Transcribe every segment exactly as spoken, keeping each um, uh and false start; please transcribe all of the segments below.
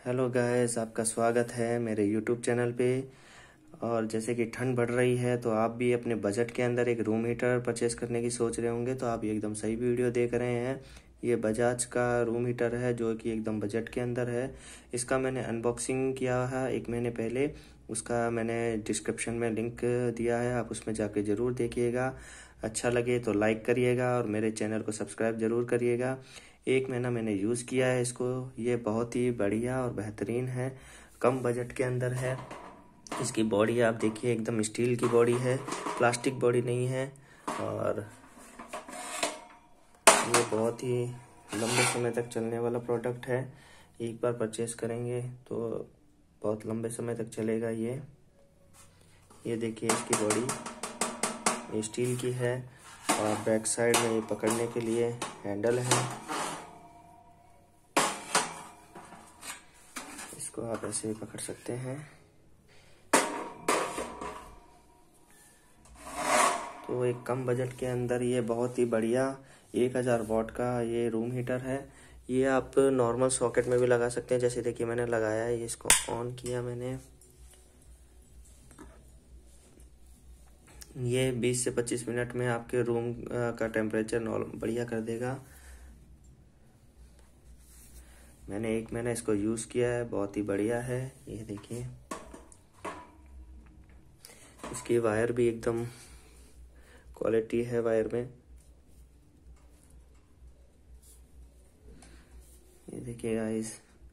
Hello guys, आपका स्वागत है मेरे यूट्यूब चैनल पे। और जैसे कि ठंड बढ़ रही है तो आप भी अपने बजट के अंदर एक रूम हीटर परचेस करने की सोच रहे होंगे, तो आप एकदम सही वीडियो देख रहे हैं। ये बजाज का रूम हीटर है जो कि एकदम बजट के अंदर है। इसका मैंने अनबॉक्सिंग किया है एक महीने पहले, उसका मैंने डिस्क्रिप्शन में लिंक दिया है, आप उसमें जाके ज़रूर देखिएगा। अच्छा लगे तो लाइक करिएगा और मेरे चैनल को सब्सक्राइब ज़रूर करिएगा। एक महीना मैंने यूज़ किया है इसको, ये बहुत ही बढ़िया और बेहतरीन है, कम बजट के अंदर है। इसकी बॉडी आप देखिए, एकदम स्टील की बॉडी है, प्लास्टिक बॉडी नहीं है। और ये बहुत ही लंबे समय तक चलने वाला प्रोडक्ट है। एक बार परचेस करेंगे तो बहुत लंबे समय तक चलेगा। ये ये देखिए, इसकी बॉडी स्टील की है और बैक साइड में ये पकड़ने के लिए हैंडल है। इसको आप ऐसे ही पकड़ सकते हैं। तो एक कम बजट के अंदर ये बहुत ही बढ़िया एक हज़ार वाट का ये रूम हीटर है। ये आप नॉर्मल सॉकेट में भी लगा सकते हैं। जैसे देखिए, मैंने लगाया है, ये इसको ऑन किया मैंने, ये बीस से पच्चीस मिनट में आपके रूम का टेम्परेचर नॉर्मल बढ़िया कर देगा। मैंने एक महीना इसको यूज़ किया है, बहुत ही बढ़िया है। ये देखिए, इसकी वायर भी एकदम क्वालिटी है वायर में। ये देखिए गाइस,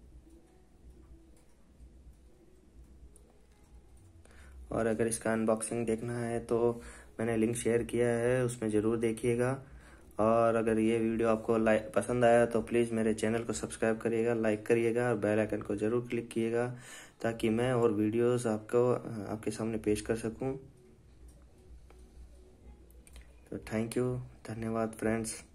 और अगर इसका अनबॉक्सिंग देखना है तो मैंने लिंक शेयर किया है, उसमें ज़रूर देखिएगा। और अगर ये वीडियो आपको लाइक पसंद आया तो प्लीज़ मेरे चैनल को सब्सक्राइब करिएगा, लाइक करिएगा और बेल आइकन को ज़रूर क्लिक कीजिएगा, ताकि मैं और वीडियोस आपको आपके सामने पेश कर सकूं। तो थैंक यू, धन्यवाद फ्रेंड्स।